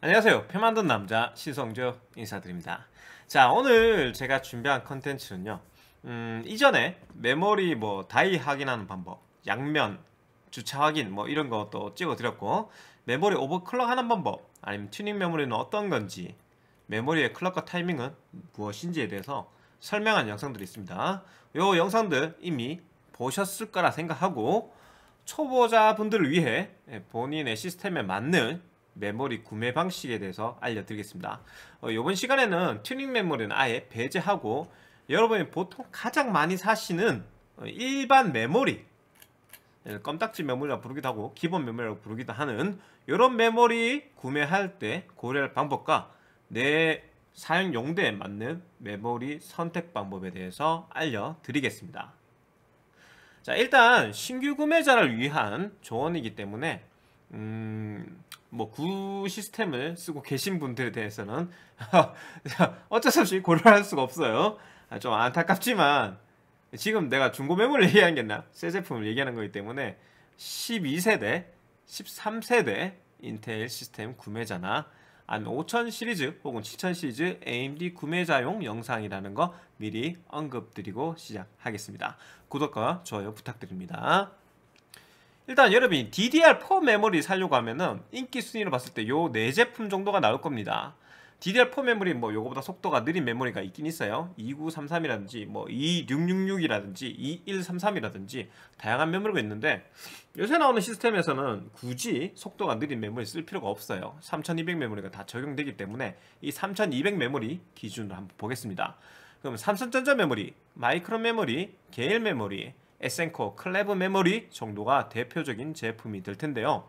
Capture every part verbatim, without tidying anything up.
안녕하세요. 표 만든 남자 신성조 인사드립니다. 자, 오늘 제가 준비한 컨텐츠는요. 음, 이전에 메모리 뭐 다이 확인하는 방법, 양면 주차 확인 뭐 이런 것도 찍어드렸고, 메모리 오버클럭 하는 방법, 아니면 튜닝 메모리는 어떤 건지, 메모리의 클럭과 타이밍은 무엇인지에 대해서 설명한 영상들이 있습니다. 요 영상들 이미 보셨을 거라 생각하고, 초보자분들을 위해 본인의 시스템에 맞는 메모리 구매 방식에 대해서 알려드리겠습니다. 어, 이번 시간에는 튜닝 메모리는 아예 배제하고, 여러분이 보통 가장 많이 사시는 어, 일반 메모리, 껌딱지 메모리라고 부르기도 하고 기본 메모리라고 부르기도 하는 이런 메모리 구매할 때 고려할 방법과 내 사용 용도에 맞는 메모리 선택 방법에 대해서 알려드리겠습니다. 자, 일단 신규 구매자를 위한 조언이기 때문에 음, 뭐 구 시스템을 쓰고 계신 분들에 대해서는 어쩔 수 없이 고려할 수가 없어요. 좀 안타깝지만 지금 내가 중고 메모를 얘기하는 게 아니라 새 제품을 얘기하는 거기 때문에 십이 세대, 십삼 세대 인텔 시스템 구매자나 아니면 오천 시리즈 혹은 칠천 시리즈 에이엠디 구매자용 영상이라는 거 미리 언급드리고 시작하겠습니다. 구독과 좋아요 부탁드립니다. 일단 여러분이 디디알 사 메모리 사려고 하면은 인기 순위로 봤을 때 요 네 제품 정도가 나올 겁니다. 디디알 사 메모리 뭐 요거보다 속도가 느린 메모리가 있긴 있어요. 이구삼삼이라든지 뭐 이육육육이라든지 이일삼삼이라든지 다양한 메모리가 있는데, 요새 나오는 시스템에서는 굳이 속도가 느린 메모리 쓸 필요가 없어요. 삼천이백 메모리가 다 적용되기 때문에 이 삼천이백 메모리 기준으로 한번 보겠습니다. 그럼 삼성전자 메모리, 마이크로 메모리, 게일 메모리, 에센코, 클레버 메모리 정도가 대표적인 제품이 될 텐데요.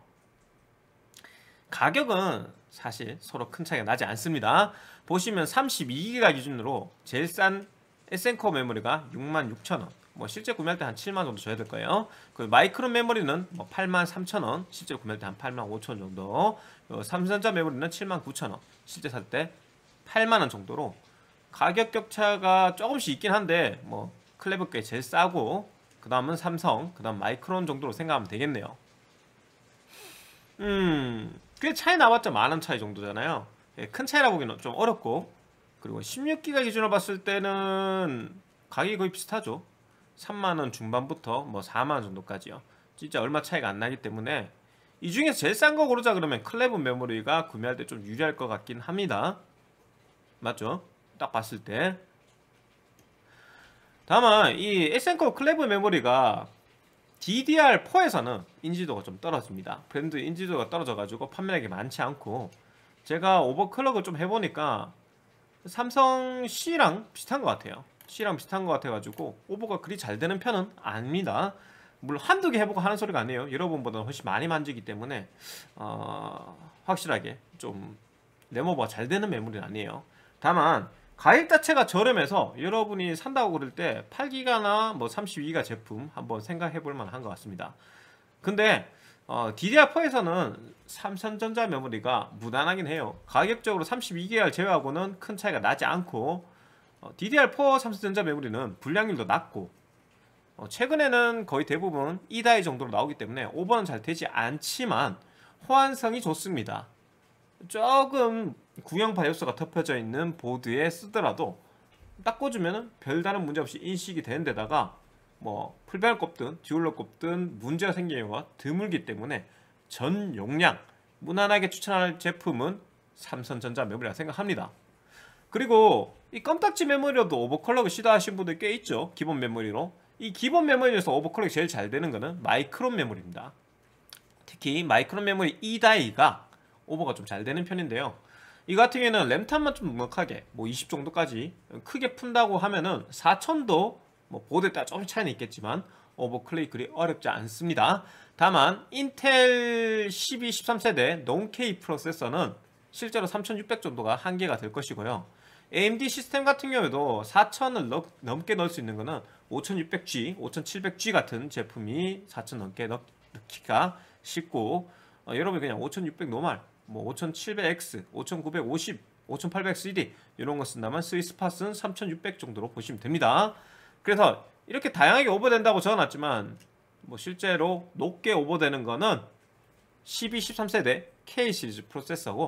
가격은 사실 서로 큰 차이가 나지 않습니다. 보시면 삼십이 기가 기준으로 제일 싼 에센코 메모리가 육만 육천 원, 뭐 실제 구매할 때 한 칠만 원 정도 줘야 될 거예요. 그 마이크로 메모리는 뭐 팔만 삼천 원, 실제 구매할 때 한 팔만 오천 원 정도. 삼성전자 메모리는 칠만 구천 원, 실제 살 때 팔만 원 정도로 가격 격차가 조금씩 있긴 한데, 뭐 클레버 게 제일 싸고 그 다음은 삼성, 그 다음 마이크론 정도로 생각하면 되겠네요. 음, 꽤 차이 나봤자 만원 차이 정도잖아요. 예, 큰 차이라 보기는 좀 어렵고, 그리고 십육 기가 기준으로 봤을 때는 가격이 거의 비슷하죠. 삼만 원 중반부터 뭐 사만 원 정도까지요. 진짜 얼마 차이가 안 나기 때문에 이 중에서 제일 싼 거 고르자 그러면 클레버 메모리가 구매할 때 좀 유리할 것 같긴 합니다. 맞죠? 딱 봤을 때. 다만 이 에센코 클레버 메모리가 디디알 사에서는 인지도가 좀 떨어집니다. 브랜드 인지도가 떨어져가지고 판매량이 많지 않고, 제가 오버클럭을 좀 해보니까 삼성 C랑 비슷한 것 같아요. C랑 비슷한 것 같아가지고 오버가 그리 잘 되는 편은 아닙니다. 물론 한두 개 해보고 하는 소리가 아니에요. 여러분보다는 훨씬 많이 만지기 때문에 어, 확실하게 좀 램오버가 잘 되는 메모리는 아니에요. 다만 가격 자체가 저렴해서 여러분이 산다고 그럴 때 팔 기가나 뭐 삼십이 기가 제품 한번 생각해 볼 만한 것 같습니다. 근데 어, 디디알 사에서는 삼성전자 메모리가 무난하긴 해요. 가격적으로 삼십이 기가를 제외하고는 큰 차이가 나지 않고, 어, 디디알 사 삼성전자 메모리는 불량률도 낮고, 어, 최근에는 거의 대부분 이 다이 정도로 나오기 때문에 오버는 잘 되지 않지만 호환성이 좋습니다. 조금 구형 바이오스가 덮여져 있는 보드에 쓰더라도 딱 꽂으면 별다른 문제 없이 인식이 되는 데다가 뭐 풀배열 꼽든 듀얼로 꼽든 문제가 생기는 경우가 드물기 때문에 전 용량 무난하게 추천할 제품은 삼성전자 메모리라 생각합니다. 그리고 이 껌딱지 메모리로도 오버클럭을 시도하신 분들 꽤 있죠. 기본 메모리로. 이 기본 메모리에서 오버클럭이 제일 잘 되는 거는 마이크론 메모리입니다. 특히 마이크론 메모리 이 다이가 오버가 좀 잘 되는 편인데요. 이 같은 경우에는 램탑만 좀 넉넉하게 뭐 이십 정도까지 크게 푼다고 하면은 사천도 뭐 보드에 따라 조금 차이는 있겠지만 오버클럭이 그리 어렵지 않습니다. 다만 인텔 십이, 십삼 세대 논-K 프로세서는 실제로 삼천육백 정도가 한계가 될 것이고요. 에이엠디 시스템 같은 경우에도 사천을 넘, 넘게 넣을 수 있는 거는 오천육백 지, 오천칠백 지 같은 제품이 사천 넘게 넣기가 쉽고, 어, 여러분 그냥 오천육백 노멀, 뭐 오천칠백 엑스, 오천구백오십, 오천팔백 쓰리 이런 거 쓴다면 스위스팟은 삼천육백 정도로 보시면 됩니다. 그래서 이렇게 다양하게 오버된다고 적어놨지만 뭐 실제로 높게 오버되는 거는 십이, 십삼 세대 K 시리즈 프로세서고,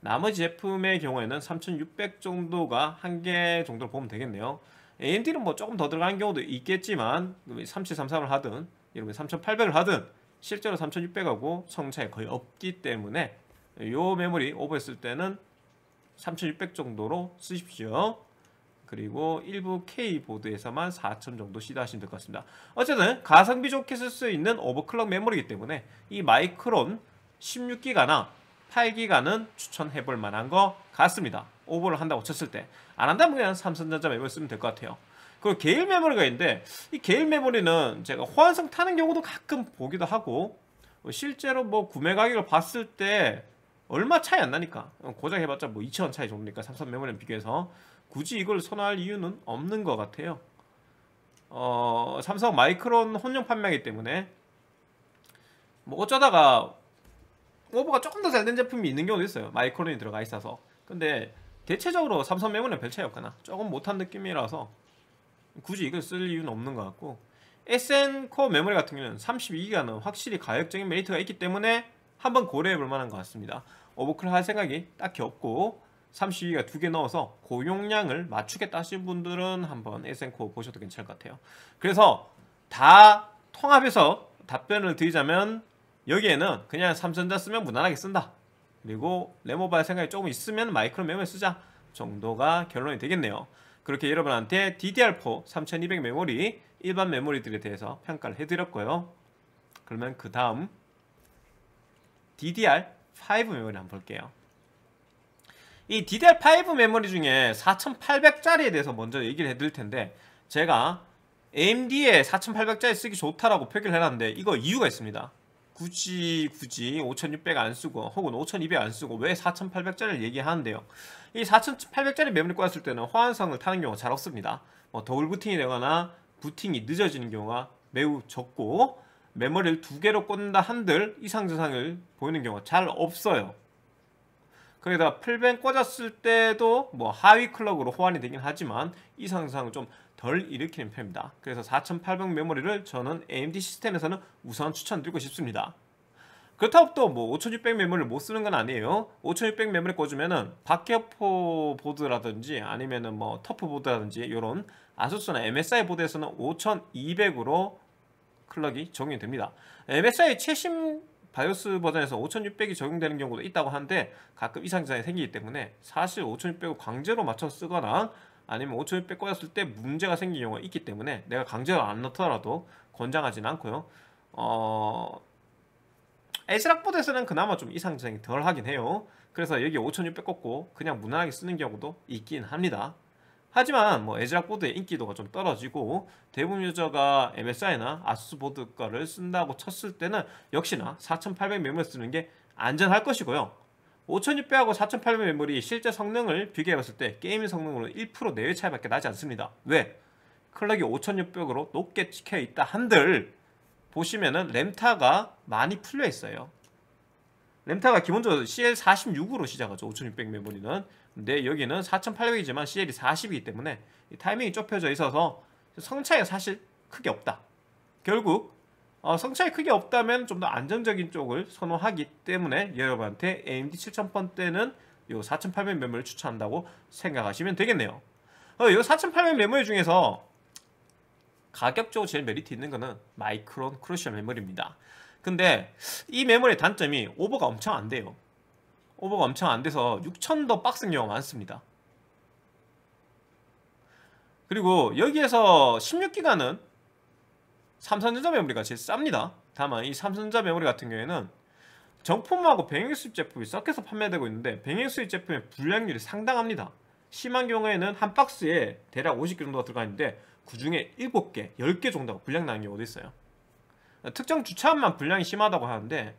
나머지 제품의 경우에는 삼천육백 정도가 한계 정도로 보면 되겠네요. 에이엠디는 뭐 조금 더 들어간 경우도 있겠지만 삼칠삼삼을 하든 이러면 삼천팔백을 하든 실제로 삼천육백하고 성능 차이 거의 없기 때문에 요 메모리 오버했을 때는 삼천육백 정도로 쓰십시오. 그리고 일부 K 보드에서만 사천 정도 시도하시면 될 것 같습니다. 어쨌든 가성비 좋게 쓸 수 있는 오버클럭 메모리이기 때문에 이 마이크론 십육 기가나 팔 기가는 추천해볼 만한 것 같습니다. 오버를 한다고 쳤을 때. 안 한다면 그냥 삼성전자 메모리 쓰면 될 것 같아요. 그리고 게일 메모리가 있는데 이 게일 메모리는 제가 호환성 타는 경우도 가끔 보기도 하고 실제로 뭐 구매 가격을 봤을 때 얼마 차이 안 나니까 고작 해봤자 뭐 이천 원 차이 정도니까 삼성 메모리랑 비교해서 굳이 이걸 선호할 이유는 없는 것 같아요. 어, 삼성 마이크론 혼용 판매이기 때문에 뭐 어쩌다가 오버가 조금 더 잘 된 제품이 있는 경우도 있어요. 마이크론이 들어가 있어서. 근데 대체적으로 삼성 메모리는 별 차이 없거나 조금 못한 느낌이라서 굳이 이걸 쓸 이유는 없는 것 같고, 에스엔 코어 메모리 같은 경우는 삼십이 기가는 확실히 가격적인 메리트가 있기 때문에 한번 고려해볼 만한 것 같습니다. 오버클럭 할 생각이 딱히 없고 삼십이 기가 두 개 넣어서 고용량을 맞추겠다 하시는 분들은 한번 에스엔코어 보셔도 괜찮을 것 같아요. 그래서 다 통합해서 답변을 드리자면 여기에는 그냥 삼성전자 쓰면 무난하게 쓴다, 그리고 레모바일 생각이 조금 있으면 마이크론 메모리 쓰자 정도가 결론이 되겠네요. 그렇게 여러분한테 디디알포 삼천이백 메모리 일반 메모리들에 대해서 평가를 해드렸고요. 그러면 그 다음 디디알오 메모리 한번 볼게요. 이 디디알오 메모리 중에 사천팔백 짜리에 대해서 먼저 얘기를 해드릴 텐데, 제가 에이엠디에 사천팔백 짜리 쓰기 좋다라고 표기를 해놨는데 이거 이유가 있습니다. 굳이 굳이 오천육백 안 쓰고 혹은 오천이백 안 쓰고 왜 사천팔백 짜리를 얘기하는데요. 이 사천팔백 짜리 메모리 꽂았을 때는 호환성을 타는 경우가 잘 없습니다. 뭐 더블 부팅이 되거나 부팅이 늦어지는 경우가 매우 적고, 메모리를 두 개로 꽂는다 한들 이상 증상을 보이는 경우가 잘 없어요. 거기다가 풀뱅 꽂았을 때도 뭐 하위 클럭으로 호환이 되긴 하지만 이상 증상을 좀 덜 일으키는 편입니다. 그래서 사천팔백 메모리를 저는 에이엠디 시스템에서는 우선 추천드리고 싶습니다. 그렇다고 또 뭐 오천육백 메모리를 못 쓰는 건 아니에요. 오천육백 메모리 꽂으면은 박격포 보드라든지 아니면은 뭐 터프 보드라든지 이런 아수스나 엠에스아이 보드에서는 오천이백으로 클럭이 적용이 됩니다. 엠에스아이 최신 바이오스 버전에서 오천육백이 적용되는 경우도 있다고 하는데 가끔 이상 증상이 생기기 때문에 사실 오천육백을 강제로 맞춰 쓰거나 아니면 오천육백 꽂았을 때 문제가 생긴 경우가 있기 때문에 내가 강제로 안 넣더라도 권장하진 않고요. 어... 에스락보드에서는 그나마 좀 이상 증상이 덜 하긴 해요. 그래서 여기 오천육백 꽂고 그냥 무난하게 쓰는 경우도 있긴 합니다. 하지만 뭐 에즈락 보드의 인기도가 좀 떨어지고 대부분 유저가 엠에스아이나 아수스 보드 거를 쓴다고 쳤을 때는 역시나 사천팔백 메모리 쓰는 게 안전할 것이고요. 오천육백하고 사천팔백 메모리 실제 성능을 비교해봤을 때 게임 성능으로 일 퍼센트 내외 차이밖에 나지 않습니다. 왜? 클럭이 오천육백으로 높게 찍혀 있다 한들 보시면은 램타가 많이 풀려 있어요. 램타가 기본적으로 씨엘 사십육으로 시작하죠. 오천육백 메모리는. 근데 여기는 사천팔백이지만 씨엘이 사십이기 때문에 타이밍이 좁혀져 있어서 성차이가 사실 크게 없다. 결국 어, 성차이 크게 없다면 좀 더 안정적인 쪽을 선호하기 때문에 여러분한테 에이엠디 칠천 번대는 요 사천팔백 메모리를 추천한다고 생각하시면 되겠네요. 어, 요 사천팔백 메모리 중에서 가격적으로 제일 메리트 있는 거는 마이크론 크루셜 메모리입니다. 근데 이 메모리의 단점이 오버가 엄청 안 돼요. 오버가 엄청 안 돼서 육천 더 빡센 경우가 많습니다. 그리고 여기에서 십육 기가는 삼성전자 메모리가 제일 쌉니다. 다만 이 삼성전자 메모리 같은 경우에는 정품하고 병행 수입 제품이 섞여서 판매되고 있는데 병행 수입 제품의 불량률이 상당합니다. 심한 경우에는 한 박스에 대략 오십 개 정도가 들어가 있는데 그 중에 일곱 개, 열 개 정도가 불량 나는 경우도 있어요. 특정 주차함만 불량이 심하다고 하는데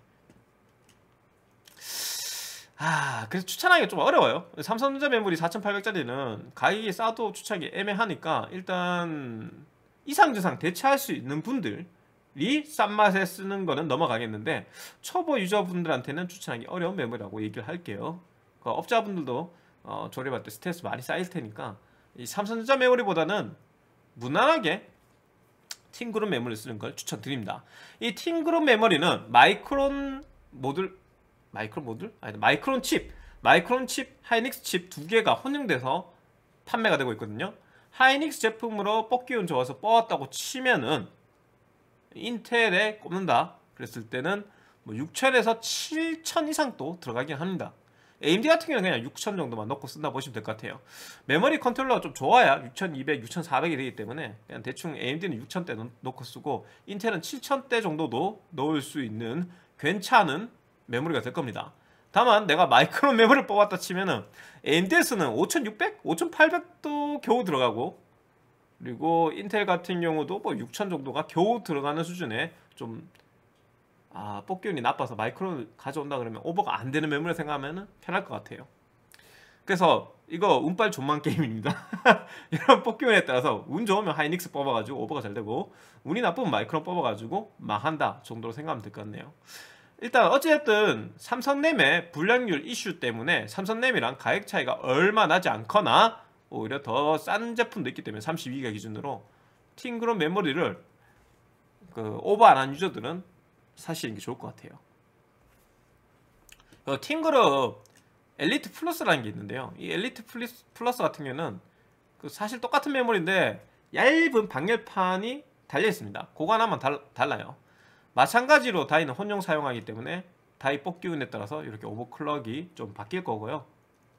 아, 그래서 추천하기가 좀 어려워요. 삼성전자 메모리 사천팔백 짜리는 가격이 싸도 추천하기 애매하니까 일단 이상 증상 대체할 수 있는 분들이 싼 맛에 쓰는 거는 넘어가겠는데 초보 유저분들한테는 추천하기 어려운 메모리라고 얘기를 할게요. 그 업자분들도 어, 조립할 때 스트레스 많이 쌓일 테니까 이 삼성전자 메모리보다는 무난하게 팅그룹 메모리를 쓰는 걸 추천드립니다. 이 팅그룹 메모리는 마이크론 모듈 마이크론 모듈? 아니 마이크론 칩 마이크론 칩, 하이닉스 칩 두 개가 혼용돼서 판매가 되고 있거든요. 하이닉스 제품으로 뽑기운 좋아서 뽑았다고 치면은 인텔에 꼽는다 그랬을 때는 뭐 육천에서 칠천 이상 또 들어가긴 합니다. 에이엠디 같은 경우는 그냥 육천 정도만 넣고 쓴다 보시면 될 것 같아요. 메모리 컨트롤러가 좀 좋아야 육천이백, 육천사백이 되기 때문에 그냥 대충 에이엠디는 육천대 넣고 쓰고 인텔은 칠천대 정도도 넣을 수 있는 괜찮은 메모리가 될 겁니다. 다만 내가 마이크론 메모리를 뽑았다 치면은 에이엠디에서는 오천육백, 오천팔백도 겨우 들어가고, 그리고 인텔 같은 경우도 뭐 육천 정도가 겨우 들어가는 수준에 좀 아, 뽑기운이 나빠서 마이크론을 가져온다 그러면 오버가 안 되는 메모리 생각하면 편할 것 같아요. 그래서 이거 운빨 존만 게임입니다. 이런 뽑기운에 따라서 운 좋으면 하이닉스 뽑아가지고 오버가 잘 되고, 운이 나쁘면 마이크론 뽑아가지고 망한다 정도로 생각하면 될 것 같네요. 일단 어찌됐든 삼성램의 불량률 이슈 때문에 삼성램이랑 가격 차이가 얼마 나지 않거나 오히려 더 싼 제품도 있기 때문에 삼십이 기가 기준으로 팅그룹 메모리를 그 오버 안 한 유저들은 사시는 게 좋을 것 같아요. 팅그룹 엘리트 플러스라는 게 있는데요. 이 엘리트 플러스 같은 경우는 그 사실 똑같은 메모리인데 얇은 방열판이 달려 있습니다. 그거 하나만 달, 달라요. 마찬가지로 다이는 혼용 사용하기 때문에 다이 뽑기운에 따라서 이렇게 오버클럭이 좀 바뀔 거고요.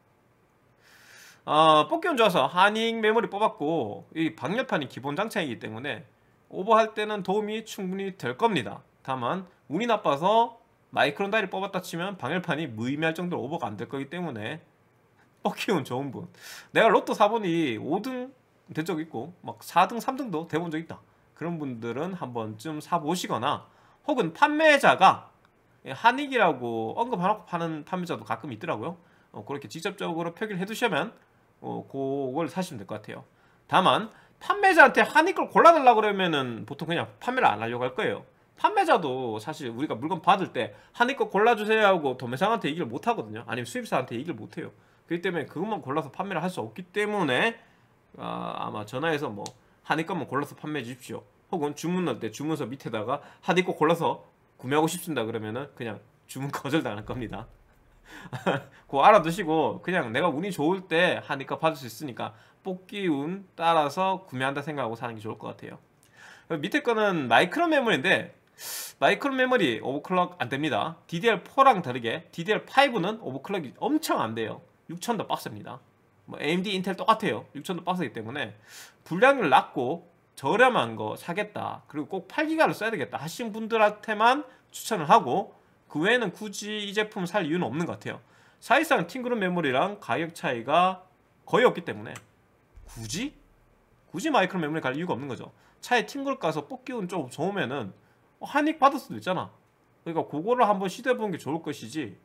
어, 뽑기운 좋아서 하닉 메모리 뽑았고 이 방열판이 기본 장착이기 때문에 오버할 때는 도움이 충분히 될 겁니다. 다만 운이 나빠서 마이크론 다이를 뽑았다 치면 방열판이 무의미할 정도로 오버가 안 될 거기 때문에 뽑기운 좋은 분, 내가 로또 사 보니 오 등 된 적 있고 막 사 등, 삼 등도 돼본 적 있다, 그런 분들은 한 번쯤 사보시거나, 혹은 판매자가 하닉이라고 언급하고 파는 판매자도 가끔 있더라고요. 어, 그렇게 직접적으로 표기를 해두시면 어, 그걸 사시면 될 것 같아요. 다만 판매자한테 하닉 걸 골라달라고 그러면은 보통 그냥 판매를 안 하려고 할 거예요. 판매자도 사실 우리가 물건 받을 때 하닉 거 골라주세요 하고 도매상한테 얘기를 못 하거든요. 아니면 수입사한테 얘기를 못 해요. 그렇기 때문에 그것만 골라서 판매를 할 수 없기 때문에 아, 아마 전화해서 뭐 하닉 것만 골라서 판매해 주십시오, 혹은 주문 넣을 때 주문서 밑에다가 하닉 거 골라서 구매하고 싶습니다 그러면은 그냥 주문 거절당할 겁니다. 그거 알아두시고 그냥 내가 운이 좋을 때 하닉 거 받을 수 있으니까 뽑기 운 따라서 구매한다 생각하고 사는 게 좋을 것 같아요. 밑에 거는 마이크론 메모리인데 마이크론 메모리 오버클럭 안 됩니다. 디디알 포랑 다르게 디디알 파이브는 오버클럭이 엄청 안 돼요. 육천도 빡셉니다. 뭐 에이엠디, 인텔 똑같아요. 육천도 빡세기 때문에 불량률 낮고 저렴한 거 사겠다, 그리고 꼭 팔 기가를 써야 되겠다 하신 분들한테만 추천을 하고, 그 외에는 굳이 이 제품 살 이유는 없는 것 같아요. 사실상 팅그룹 메모리랑 가격 차이가 거의 없기 때문에 굳이? 굳이 마이크론 메모리 갈 이유가 없는 거죠. 차에 팅그룹 가서 뽑기운 좀 좋으면은 하닉 받을 수도 있잖아. 그러니까 그거를 한번 시도해보는 게 좋을 것이지,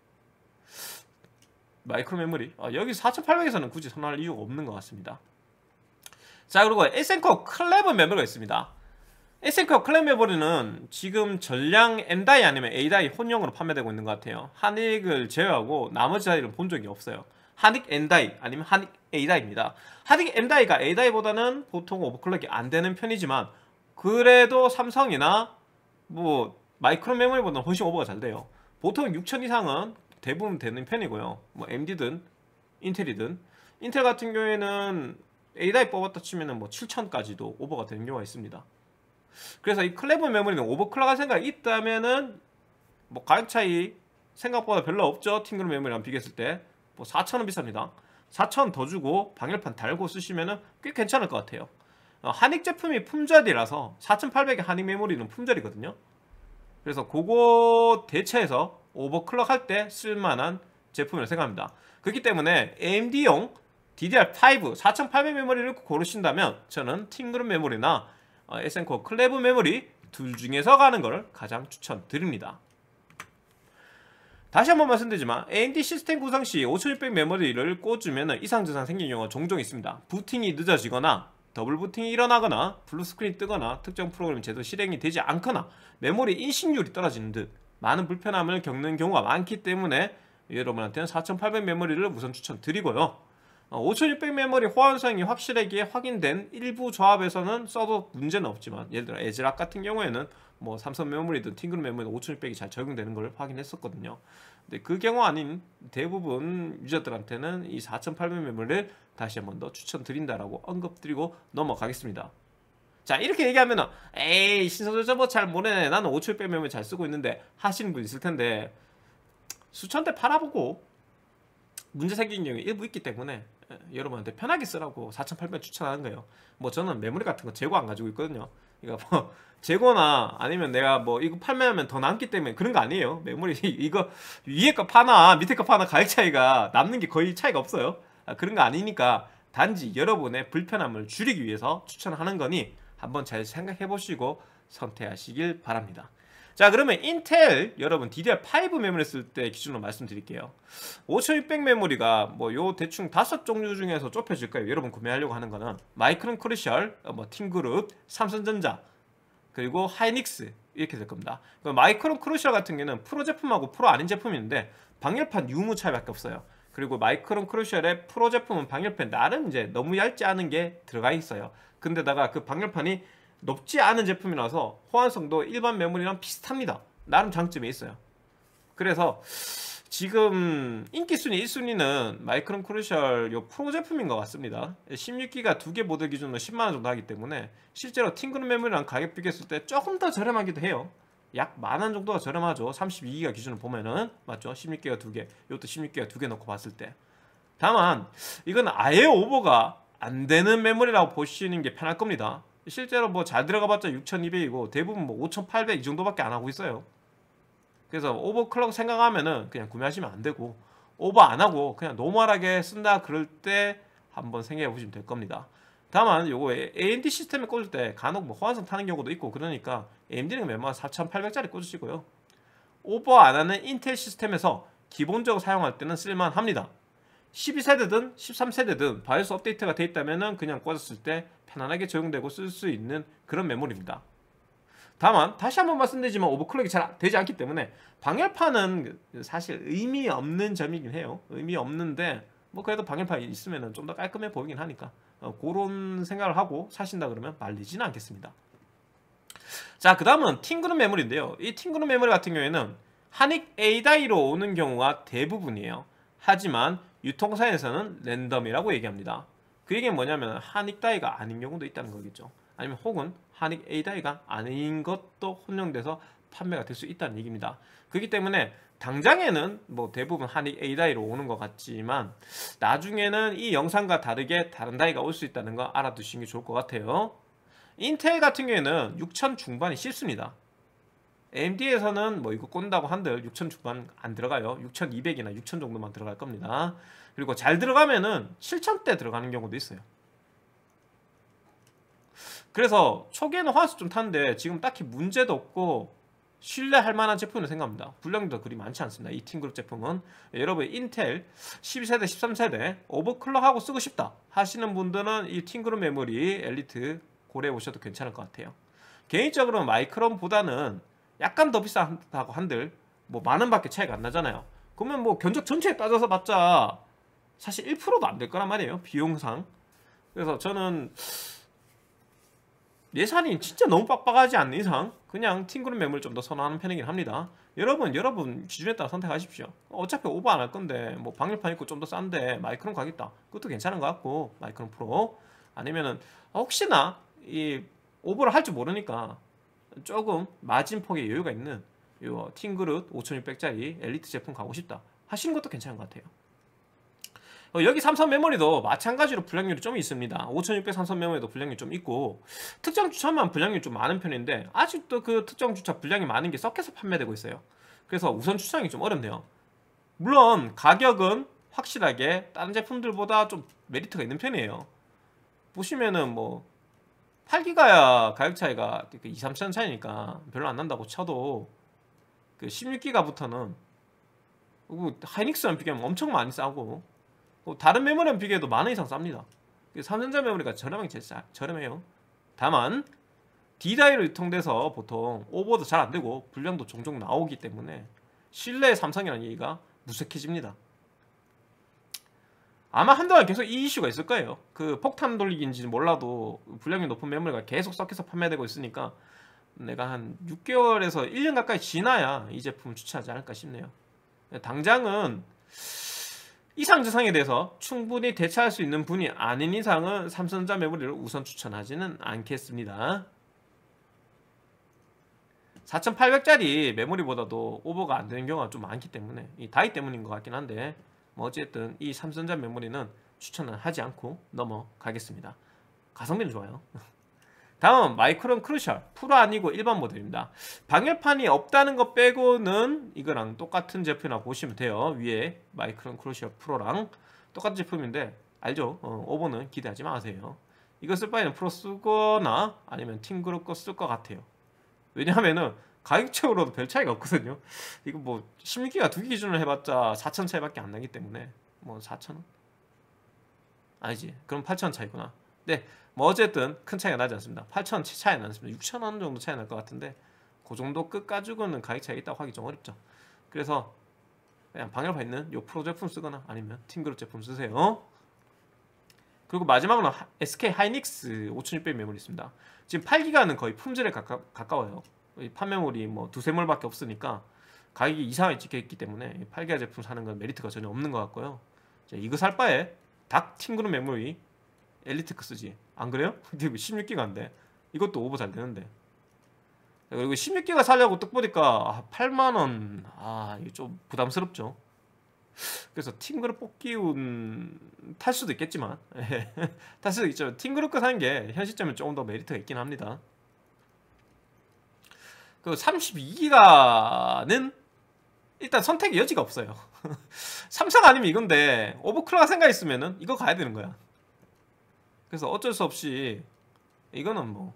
마이크로 메모리 아, 여기 사천팔백에서는 굳이 선호할 이유가 없는 것 같습니다. 자, 그리고 에스엔코어 클레버 메모리가 있습니다. 에스엔코어 클레버 메모리는 지금 전량 M다이 아니면 A다이 혼용으로 판매되고 있는 것 같아요. 하닉을 제외하고 나머지 다이를 본 적이 없어요. 하닉 N다이 아니면 하닉 A다이입니다. 하닉 M다이가 A다이보다는 보통 오버클럭이 안 되는 편이지만 그래도 삼성이나 뭐 마이크로 메모리보다는 훨씬 오버가 잘 돼요. 보통 육천 이상은 대부분 되는 편이고요. 뭐 엠디든 인텔이든, 인텔 같은 경우에는 A다이 뽑았다 치면은 뭐 칠천까지도 오버가 되는 경우가 있습니다. 그래서 이 클레버 메모리는 오버클럭 할 생각이 있다면은 뭐 가격 차이 생각보다 별로 없죠. 팅그룹 메모리랑 비교했을 때 뭐 사천 원 비쌉니다. 사천 원 더 주고 방열판 달고 쓰시면은 꽤 괜찮을 것 같아요. 어, 하닉 제품이 품절이라서 사천팔백의 하닉 메모리는 품절이거든요. 그래서 그거 대체해서 오버클럭 할 때 쓸만한 제품이라고 생각합니다. 그렇기 때문에 에이엠디용 디디알 파이브 사천팔백 메모리를 고르신다면 저는 팅그룹 메모리나 어, 에스엔코어 클레브 메모리 둘 중에서 가는 걸 가장 추천드립니다. 다시 한번 말씀드리지만 에이엠디 시스템 구성 시 오천육백 메모리를 꽂으면 이상 증상 생기는 경우가 종종 있습니다. 부팅이 늦어지거나 더블 부팅이 일어나거나 블루스크린 뜨거나 특정 프로그램이 제대로 실행이 되지 않거나 메모리 인식률이 떨어지는 듯 많은 불편함을 겪는 경우가 많기 때문에 여러분한테는 사천팔백 메모리를 우선 추천드리고요. 어, 오천육백 메모리 호환성이 확실하게 확인된 일부 조합에서는 써도 문제는 없지만, 예를 들어 에즈락 같은 경우에는 뭐 삼성 메모리든 팅그룹 메모리든 오천육백이 잘 적용되는 걸 확인했었거든요. 근데 그 경우 아닌 대부분 유저들한테는 이 사천팔백 메모리를 다시 한 번 더 추천드린다라고 언급드리고 넘어가겠습니다. 자, 이렇게 얘기하면은 에이 신선조차 뭐 잘 모르네, 나는 오천육백 메모리 잘 쓰고 있는데 하시는 분 있을 텐데, 수천 대 팔아보고 문제 생긴 경우가 일부 있기 때문에 여러분한테 편하게 쓰라고 사천팔백 추천하는 거예요. 뭐 저는 메모리 같은 거 재고 안 가지고 있거든요. 그러니까 뭐 재고나 아니면 내가 뭐 이거 판매하면 더 남기 때문에 그런 거 아니에요. 메모리 이거 위에 거 파나 밑에 거 파나 가격 차이가 남는 게 거의 차이가 없어요. 아, 그런 거 아니니까 단지 여러분의 불편함을 줄이기 위해서 추천하는 거니 한번 잘 생각해 보시고 선택하시길 바랍니다. 자, 그러면 인텔 여러분 디디알 파이브 메모리 쓸 때 기준으로 말씀드릴게요. 오천육백 메모리가 뭐 요 대충 다섯 종류 중에서 좁혀질까요? 여러분 구매하려고 하는 거는 마이크론 크루셜, 뭐 팀그룹, 삼성전자, 그리고 하이닉스 이렇게 될 겁니다. 마이크론 크루셜 같은 경우는 프로 제품하고 프로 아닌 제품인데 방열판 유무 차이밖에 없어요. 그리고 마이크론 크루셜의 프로 제품은 방열판 나름 이제 너무 얇지 않은 게 들어가 있어요. 근데다가 그 방열판이 높지 않은 제품이라서 호환성도 일반 메모리랑 비슷합니다. 나름 장점이 있어요. 그래서 지금 인기 순위 일 순위는 마이크론 크루셜 요 프로 제품인 것 같습니다. 십육 기가 두 개 모델 기준으로 십만 원 정도 하기 때문에 실제로 팅그룹 메모리랑 가격 비교했을 때 조금 더 저렴하기도 해요. 약 만 원 정도가 저렴하죠. 삼십이 기가 기준으로 보면은 맞죠? 십육 기가 두 개, 이것도 십육 기가 두 개 넣고 봤을 때. 다만 이건 아예 오버가 안 되는 메모리라고 보시는 게 편할 겁니다. 실제로 뭐 잘 들어가봤자 육천이백이고 대부분 뭐 오천팔백 이 정도밖에 안 하고 있어요. 그래서 오버클럭 생각하면은 그냥 구매하시면 안 되고, 오버 안 하고 그냥 노멀하게 쓴다 그럴 때 한번 생각해 보시면 될 겁니다. 다만 요거 에이엠디 시스템에 꽂을 때 간혹 뭐 호환성 타는 경우도 있고 그러니까 에이엠디는 웬만하면 사천팔백짜리 꽂으시고요. 오버 안 하는 인텔 시스템에서 기본적으로 사용할 때는 쓸만합니다. 십이 세대든 십삼 세대든 바이오스 업데이트가 돼 있다면 그냥 꽂았을 때 편안하게 적용되고 쓸 수 있는 그런 메모리입니다. 다만 다시 한번 말씀드리지만 오버클럭이 잘 되지 않기 때문에 방열판은 사실 의미 없는 점이긴 해요. 의미 없는데 뭐 그래도 방열판이 있으면 좀 더 깔끔해 보이긴 하니까 어, 그런 생각을 하고 사신다 그러면 말리지는 않겠습니다. 자, 그 다음은 팅그룹 메모리인데요. 이 팅그룹 메모리 같은 경우에는 하닉 에이다이로 오는 경우가 대부분이에요. 하지만 유통사에서는 랜덤이라고 얘기합니다. 그 얘기는 뭐냐면 하닉 다이가 아닌 경우도 있다는 거겠죠. 아니면 혹은 하닉 에이다이가 아닌 것도 혼용돼서 판매가 될 수 있다는 얘기입니다. 그렇기 때문에 당장에는 뭐 대부분 하닉 에이다이로 오는 것 같지만 나중에는 이 영상과 다르게 다른 다이가 올 수 있다는 거 알아두시는 게 좋을 것 같아요. 인텔 같은 경우에는 육천 중반이 쉽습니다. 에이엠디에서는 뭐 이거 꼰다고 한들 육천 중반 안 들어가요. 육천이백이나 육천 정도만 들어갈 겁니다. 그리고 잘 들어가면은 칠천대 들어가는 경우도 있어요. 그래서 초기에는 화수 좀 타는데 지금 딱히 문제도 없고 신뢰할 만한 제품으로 생각합니다. 불량도 그리 많지 않습니다. 이 팀그룹 제품은. 여러분 인텔 십이 세대 십삼 세대 오버클럭하고 쓰고 싶다 하시는 분들은 이 팀그룹 메모리 엘리트 고려해 보셔도 괜찮을 것 같아요. 개인적으로 마이크론보다는 약간 더 비싸다고 한들 뭐 만원밖에 차이가 안 나잖아요. 그러면 뭐 견적 전체에 따져서 봤자 사실 일 퍼센트도 안 될 거란 말이에요, 비용상. 그래서 저는 예산이 진짜 너무 빡빡하지 않는 이상 그냥 팅그룹 메모를 좀 더 선호하는 편이긴 합니다. 여러분 여러분 기준에 따라 선택하십시오. 어차피 오버 안 할 건데 뭐 방열판 있고 좀 더 싼데 마이크론 가겠다, 그것도 괜찮은 것 같고 마이크론 프로 아니면은 혹시나 이 오버를 할 줄 모르니까 조금 마진폭에 여유가 있는 요 팅그룹 오천육백짜리 엘리트 제품 가고 싶다 하시는 것도 괜찮은 것 같아요. 어, 여기 삼성 메모리도 마찬가지로 불량률이 좀 있습니다. 오천육백 삼성 메모리도 불량률이 좀 있고 특정 주차만 불량률이 좀 많은 편인데 아직도 그 특정 주차 불량이 많은 게 섞여서 판매되고 있어요. 그래서 우선 추천하기 좀 어렵네요. 물론 가격은 확실하게 다른 제품들보다 좀 메리트가 있는 편이에요. 보시면은 뭐 팔 기가야 가격 차이가 이, 삼천 원 차이니까 별로 안 난다고 쳐도 그 십육 기가부터는 하이닉스랑 비교하면 엄청 많이 싸고 다른 메모리랑 비교해도 만 원 이상 쌉니다. 삼성전자 메모리가 저렴하게 제일 싸, 저렴해요. 다만 D다이로 유통돼서 보통 오버도 잘 안되고 불량도 종종 나오기 때문에 신뢰의 삼성이라는 얘기가 무색해집니다. 아마 한동안 계속 이 이슈가 있을 거예요. 그 폭탄 돌리기인지는 몰라도 분량이 높은 메모리가 계속 섞여서 판매되고 있으니까 내가 한 육 개월에서 일 년 가까이 지나야 이 제품을 추천하지 않을까 싶네요. 당장은 이상 증상에 대해서 충분히 대처할 수 있는 분이 아닌 이상은 삼성전자 메모리를 우선 추천하지는 않겠습니다. 사천팔백짜리 메모리보다도 오버가 안 되는 경우가 좀 많기 때문에 이 다이 때문인 것 같긴 한데 뭐 어쨌든 이 삼성전자 메모리는 추천을 하지 않고 넘어가겠습니다. 가성비는 좋아요. 다음 마이크론 크루셜 프로 아니고 일반 모델입니다. 방열판이 없다는 것 빼고는 이거랑 똑같은 제품이라고 보시면 돼요. 위에 마이크론 크루셜 프로랑 똑같은 제품인데 알죠? 어, 오버는 기대하지 마세요. 이거 쓸 바에는 프로 쓰거나 아니면 팀그룹 거 쓸 것 같아요. 왜냐하면은 가격적으로도 별 차이가 없거든요. 이거 뭐 십육 기가 두 개 기준으로 해봤자 사천 차이밖에 안 나기 때문에 뭐 사천 원? 아니지, 그럼 팔천 원 차이구나. 네, 뭐 어쨌든 큰 차이가 나지 않습니다. 팔천 원 차이 나습니다. 육천 원 정도 차이 날 것 같은데 그 정도 끝 가지고는 가격 차이가 있다고 하기 좀 어렵죠. 그래서 그냥 방열판 있는 요 프로 제품 쓰거나 아니면 팀그룹 제품 쓰세요. 그리고 마지막으로 에스케이 하이닉스 오천육백 메모리 있습니다. 지금 팔 기가는 거의 품절에 가까, 가까워요. 판메모리 뭐 두세 몰밖에 없으니까 가격이 이상하게 찍혀있기 때문에 팔 기가 제품 사는 건 메리트가 전혀 없는 것 같고요. 이거 살 바에 닥 팀그룹 메모리 엘리트크 쓰지, 안 그래요? 근데 십육 기가인데 이것도 오버 잘 되는데. 그리고 십육 기가 살려고 딱 보니까 아, 팔만 원, 아 이게 좀 부담스럽죠. 그래서 팀그룹 뽑기운 탈 수도 있겠지만 탈 수도 있죠. 팀그룹 거 사는 게 현 시점에 조금 더 메리트가 있긴 합니다. 그 삼십이 기가는 일단 선택의 여지가 없어요. 삼성 아니면 이건데 오버클럭 생각 있으면은 이거 가야 되는 거야. 그래서 어쩔 수 없이 이거는 뭐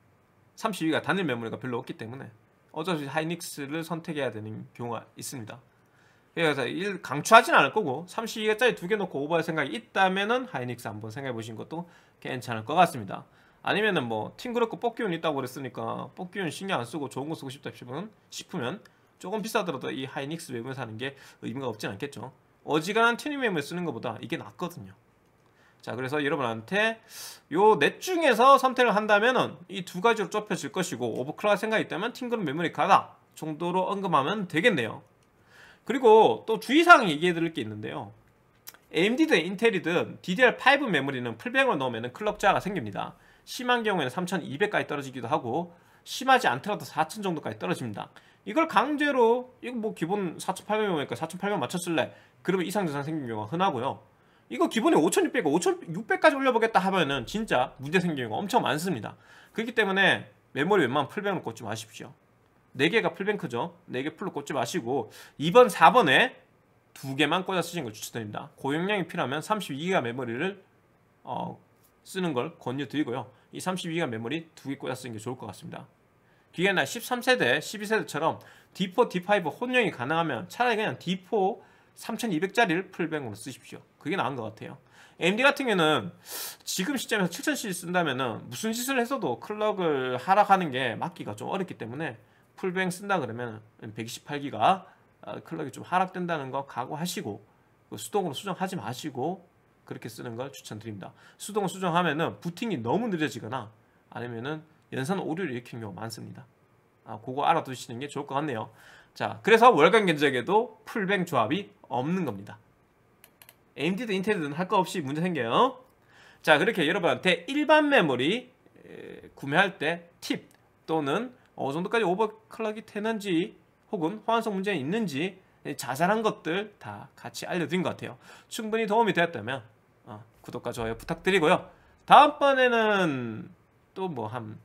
삼십이 기가 단일 메모리가 별로 없기 때문에 어쩔 수 없이 하이닉스를 선택해야 되는 경우가 있습니다. 그래서 일 강추하진 않을 거고 삼십이 기가짜리 두 개 놓고 오버할 생각이 있다면은 하이닉스 한번 생각해 보신 것도 괜찮을 것 같습니다. 아니면은 뭐 팀그룹 거 뽑기운 있다고 그랬으니까 뽑기운 신경 안 쓰고 좋은 거 쓰고 싶다 싶으면, 싶으면 조금 비싸더라도 이 하이닉스 메모리 사는 게 의미가 없진 않겠죠. 어지간한 튜닝 메모리 쓰는 것보다 이게 낫거든요. 자, 그래서 여러분한테 요 넷 중에서 선택을 한다면은 이 두 가지로 좁혀질 것이고 오버클럭 생각이 있다면 팀그룹 메모리 가다 정도로 언급하면 되겠네요. 그리고 또 주의사항 얘기해 드릴 게 있는데요. 에이엠디든 인텔이든 디디알 파이브 메모리는 풀백으로 넣으면 클럭 저하가 생깁니다. 심한 경우에는 삼천이백까지 떨어지기도 하고 심하지 않더라도 사천 정도까지 떨어집니다. 이걸 강제로 이거 뭐 기본 사천팔백 메모리니까 사천팔백 맞췄을래? 그러면 이상 증상 생기는 경우가 흔하고요. 이거 기본에 오천육백, 오천육백까지 올려보겠다 하면은 진짜 문제 생기는 경우가 엄청 많습니다. 그렇기 때문에 메모리 웬만하면 풀백으로 꽂지 마십시오. 네 개가 풀뱅크죠. 네 개 풀로 꽂지 마시고 이 번, 사 번에 두 개만 꽂아 쓰시는 걸 추천드립니다. 고용량이 필요하면 삼십이 기가 메모리를 어, 쓰는 걸 권유드리고요. 이 삼십이 기가 메모리 두 개 꽂아 쓰는 게 좋을 것 같습니다. 기계나 십삼 세대, 십이 세대처럼 디 포, 디 파이브 혼용이 가능하면 차라리 그냥 디 포 삼천이백짜리를 풀뱅으로 쓰십시오. 그게 나은 것 같아요. 에이엠디 같은 경우는 지금 시점에서 칠천 시리즈 쓴다면은 무슨 짓을 했어도 클럭을 하락하는 게 막기가 좀 어렵기 때문에 풀뱅 쓴다 그러면 백이십팔 기가 클럭이 좀 하락된다는 거 각오하시고 수동으로 수정하지 마시고 그렇게 쓰는 걸 추천드립니다. 수동으로 수정하면은 부팅이 너무 느려지거나 아니면은 연산 오류를 일으키는 경우가 많습니다. 아, 그거 알아두시는 게 좋을 것 같네요. 자, 그래서 월간 견적에도 풀뱅 조합이 없는 겁니다. 에이엠디든 인텔이든 할 거 없이 문제 생겨요. 자, 그렇게 여러분한테 일반 메모리 구매할 때 팁 또는 어느 정도까지 오버클럭이 되는지 혹은 호환성 문제가 있는지 자잘한 것들 다 같이 알려드린 것 같아요. 충분히 도움이 되었다면 어, 구독과 좋아요 부탁드리고요. 다음번에는 또 뭐 한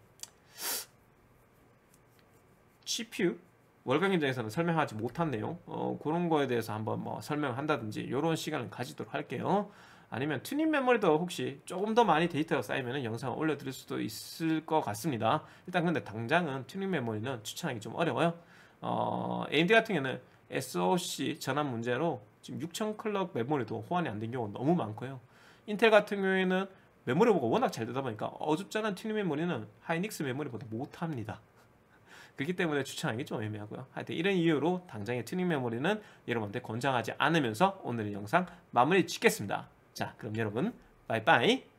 씨피유 월간 견적에서는 설명하지 못한 내용 어, 그런 거에 대해서 한번 뭐 설명을 한다든지 이런 시간을 가지도록 할게요. 아니면 튜닝 메모리도 혹시 조금 더 많이 데이터가 쌓이면 영상을 올려드릴 수도 있을 것 같습니다. 일단 근데 당장은 튜닝 메모리는 추천하기 좀 어려워요. 어, 에이엠디 같은 경우는 에스오씨 전환 문제로 지금 육천 클럭 메모리도 호환이 안 된 경우가 너무 많고요. 인텔 같은 경우에는 메모리 보고 워낙 잘 되다 보니까 어줍잖은 튜닝 메모리는 하이닉스 메모리보다 못합니다. 그렇기 때문에 추천하기 좀 애매하고요. 하여튼 이런 이유로 당장의 튜닝 메모리는 여러분한테 권장하지 않으면서 오늘의 영상 마무리 짓겠습니다. 자, 그럼 여러분 빠이빠이.